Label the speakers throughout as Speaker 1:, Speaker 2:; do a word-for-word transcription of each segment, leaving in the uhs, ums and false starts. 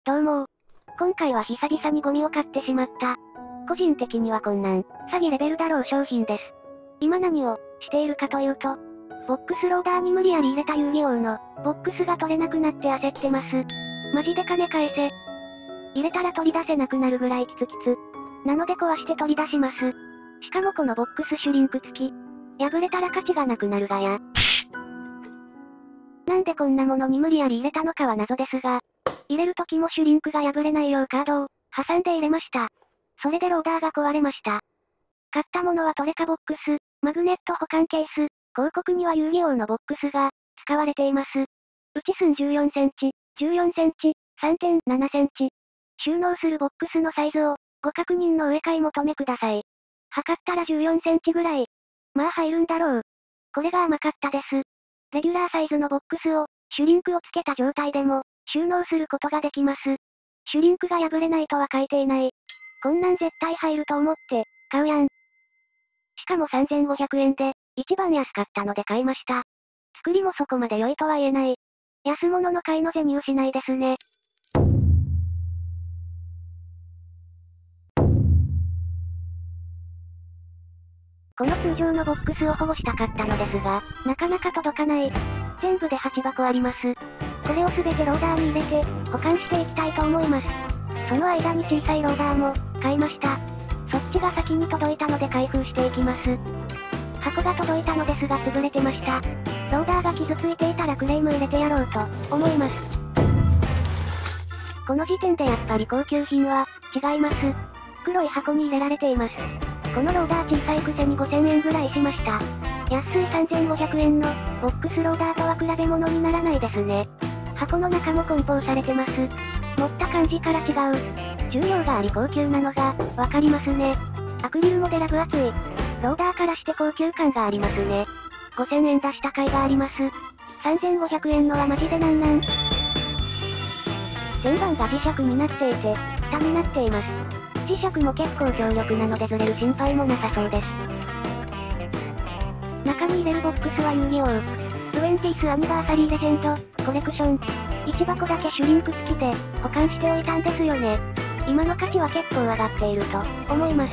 Speaker 1: どうも。今回は久々にゴミを買ってしまった。個人的にはこんなん、詐欺レベルだろう商品です。今何をしているかというと、ボックスローダーに無理やり入れた遊戯王のボックスが取れなくなって焦ってます。マジで金返せ。入れたら取り出せなくなるぐらいキツキツ。なので壊して取り出します。しかもこのボックスシュリンク付き。破れたら価値がなくなるがや。なんでこんなものに無理やり入れたのかは謎ですが、入れる時もシュリンクが破れないようカードを挟んで入れました。それでローダーが壊れました。買ったものはトレカボックス、マグネット保管ケース、広告には遊戯王のボックスが使われています。内寸じゅうよんセンチ、じゅうよんセンチ、さんてんななセンチ。収納するボックスのサイズをご確認の上買い求めください。測ったらじゅうよんセンチぐらい。まあ入るんだろう。これが甘かったです。レギュラーサイズのボックスをシュリンクをつけた状態でも収納することができます。シュリンクが破れないとは書いていない。こんなん絶対入ると思って買うやん。しかもさんぜんごひゃくえんで一番安かったので買いました。作りもそこまで良いとは言えない。安物の買いの銭失いですね。この通常のボックスを保護したかったのですが、なかなか届かない。全部ではちばこあります。これをすべてローダーに入れて、保管していきたいと思います。その間に小さいローダーも、買いました。そっちが先に届いたので開封していきます。箱が届いたのですが潰れてました。ローダーが傷ついていたらクレーム入れてやろうと、思います。この時点でやっぱり高級品は、違います。黒い箱に入れられています。このローダー小さいくせにごせんえんぐらいしました。安いさんぜんごひゃくえんのボックスローダーとは比べ物にならないですね。箱の中も梱包されてます。持った感じから違う。重量があり高級なのがわかりますね。アクリルもでら分厚い。ローダーからして高級感がありますね。ごせんえん出した甲斐があります。さんぜんごひゃくえんのはマジでなんなん。旋盤が磁石になっていて、蓋になっています。磁石も結構強力なのでずれる心配もなさそうです。中に入れるボックスは遊戯王。トゥエンティースアニバーサリーレジェンド、コレクション。いちばこだけシュリンク付きで、保管しておいたんですよね。今の価値は結構上がっていると、思います。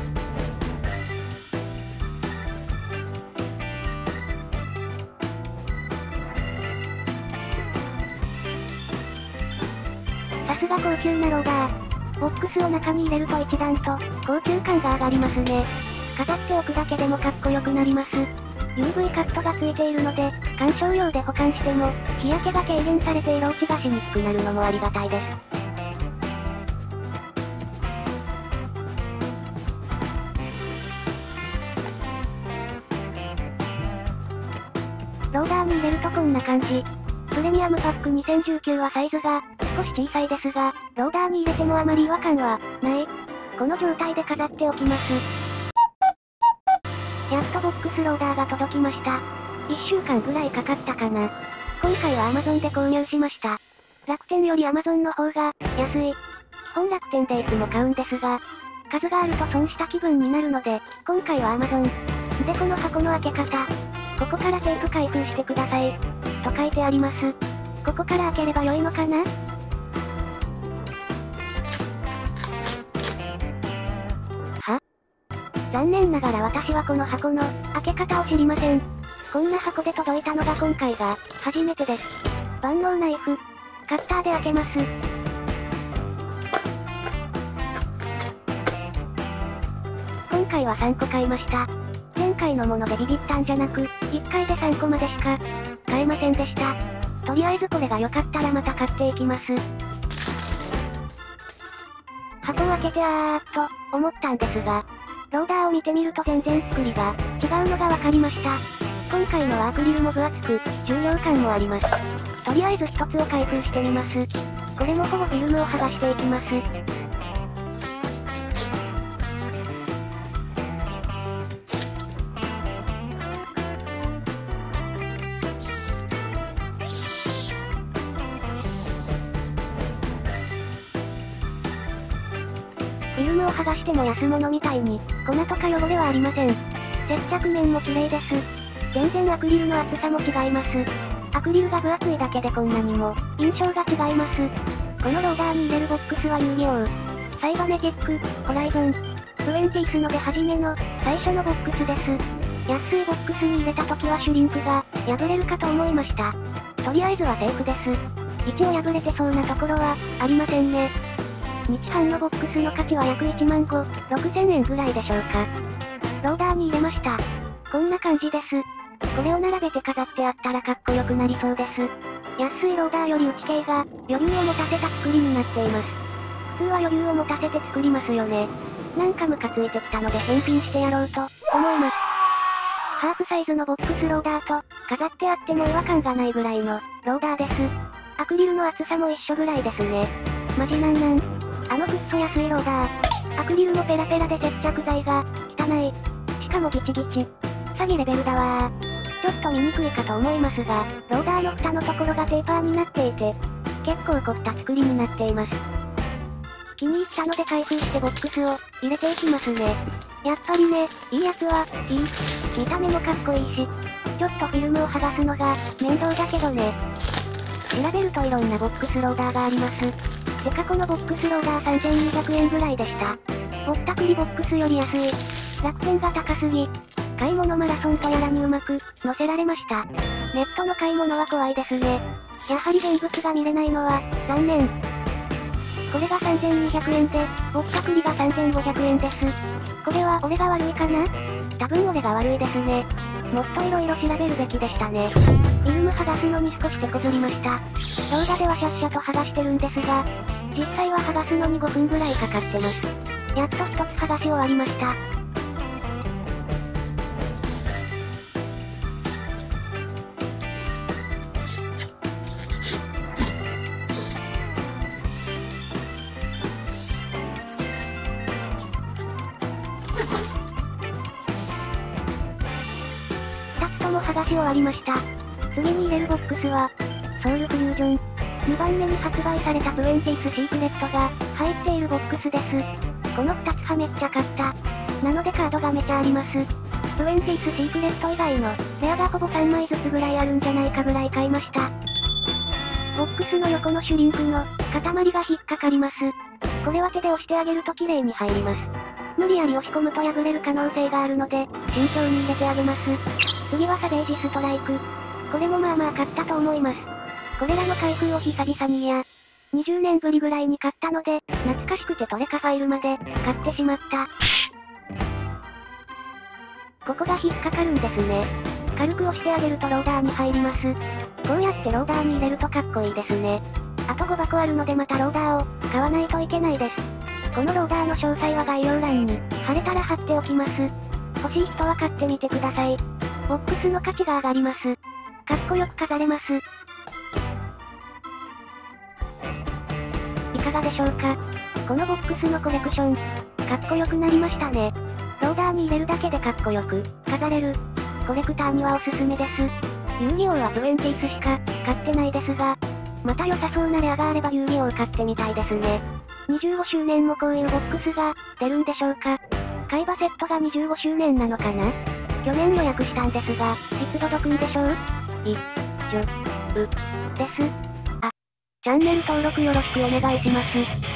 Speaker 1: さすが高級なローダー。ボックスを中に入れると一段と、高級感が上がりますね。飾っておくだけでもかっこよくなります。ユーブイ カットがついているので、観賞用で保管しても、日焼けが軽減されて色落ちがしにくくなるのもありがたいです。ローダーに入れるとこんな感じ。プレミアムパックにせんじゅうきゅうはサイズが、少し小さいですが、ローダーに入れてもあまり違和感は、ない。この状態で飾っておきます。やっとボックスローダーが届きました。いっしゅうかんぐらいかかったかな。今回は Amazon で購入しました。楽天より Amazon の方が、安い。基本楽天でいつも買うんですが、数があると損した気分になるので、今回は Amazon。でこの箱の開け方。ここからテープ開封してください。と書いてあります。ここから開ければ良いのかな？は？残念ながら私はこの箱の開け方を知りません。こんな箱で届いたのが今回が初めてです。万能ナイフ。カッターで開けます。今回はさんこ買いました。前回のものでビビったんじゃなく、いっかいでさんこまでしか買えませんでした。とりあえずこれが良かったらまた買っていきます。箱を開けてあーっと思ったんですが、ローダーを見てみると全然作りが違うのが分かりました。今回のはアクリルも分厚く、重量感もあります。とりあえず一つを開封してみます。これもほぼフィルムを剥がしていきます。フィルムを剥がしても安物みたいに、粉とか汚れはありません。接着面も綺麗です。全然アクリルの厚さも違います。アクリルが分厚いだけでこんなにも、印象が違います。 このローダーに入れるボックスは遊戯王、サイバネティック、ホライゾン、プエンティスの出始めの、最初のボックスです。安いボックスに入れた時はシュリンクが、破れるかと思いました。とりあえずはセーフです。一応破れてそうなところは、ありませんね。日販のボックスの価値は約いちまんご、ろくせんえんぐらいでしょうか。ローダーに入れました。こんな感じです。これを並べて飾ってあったらかっこよくなりそうです。安いローダーより内径が、余裕を持たせた作りになっています。普通は余裕を持たせて作りますよね。なんかムカついてきたので返品してやろうと、思います。ハーフサイズのボックスローダーと、飾ってあっても違和感がないぐらいの、ローダーです。アクリルの厚さも一緒ぐらいですね。マジなんなん。あのくっそ安いローダー。アクリルもペラペラで接着剤が、汚い。しかもギチギチ。詐欺レベルだわー。ちょっと見にくいかと思いますが、ローダーの蓋のところがテーパーになっていて、結構凝った作りになっています。気に入ったので開封してボックスを、入れていきますね。やっぱりね、いいやつは、いい。見た目もかっこいいし、ちょっとフィルムを剥がすのが、面倒だけどね。調べるといろんなボックスローダーがあります。てかこのボックスローダーさんぜんにひゃくえんぐらいでした。ぼったくりボックスより安い。落選が高すぎ。買い物マラソンとやらにうまく、載せられました。ネットの買い物は怖いですね。やはり現物が見れないのは、残念。これがさんぜんにひゃくえんで、ぼったくりがさんぜんごひゃくえんです。これは俺が悪いかな？多分俺が悪いですね。もっと色々調べるべきでしたね。フィルム剥がすのに少し手こずりました。動画ではシャッシャと剥がしてるんですが、実際は剥がすのにごふんぐらいかかってます。やっと一つ剥がし終わりました。も剥がし終わりました。次に入れるボックスは、ソウルフュージョン。にばんめに発売されたプエンティスシークレットが入っているボックスです。このふたつはめっちゃ買った。なのでカードがめちゃあります。プエンティスシークレット以外のレアがほぼさんまいずつぐらいあるんじゃないかぐらい買いました。ボックスの横のシュリンクの塊が引っかかります。これは手で押してあげると綺麗に入ります。無理やり押し込むと破れる可能性があるので、慎重に入れてあげます。次はサベージストライク。これもまあまあ買ったと思います。これらの開封を久々にいや、にじゅうねんぶりぐらいに買ったので、懐かしくてトレカファイルまで買ってしまった。ここが引っかかるんですね。軽く押してあげるとローダーに入ります。こうやってローダーに入れるとかっこいいですね。あとごばこあるのでまたローダーを買わないといけないです。このローダーの詳細は概要欄に貼れたら貼っておきます。欲しい人は買ってみてください。ボックスの価値が上がります。かっこよく飾れます。いかがでしょうか？このボックスのコレクション、かっこよくなりましたね。ローダーに入れるだけでかっこよく飾れる。コレクターにはおすすめです。遊戯王はプエンティスしか買ってないですが、また良さそうなレアがあれば遊戯王買ってみたいですね。にじゅうごしゅうねんもこういうボックスが出るんでしょうか？海馬セットがにじゅうごしゅうねんなのかな？去年予約したんですが、いつ届くんでしょう？い、じゅ、う、です。あ、チャンネル登録よろしくお願いします。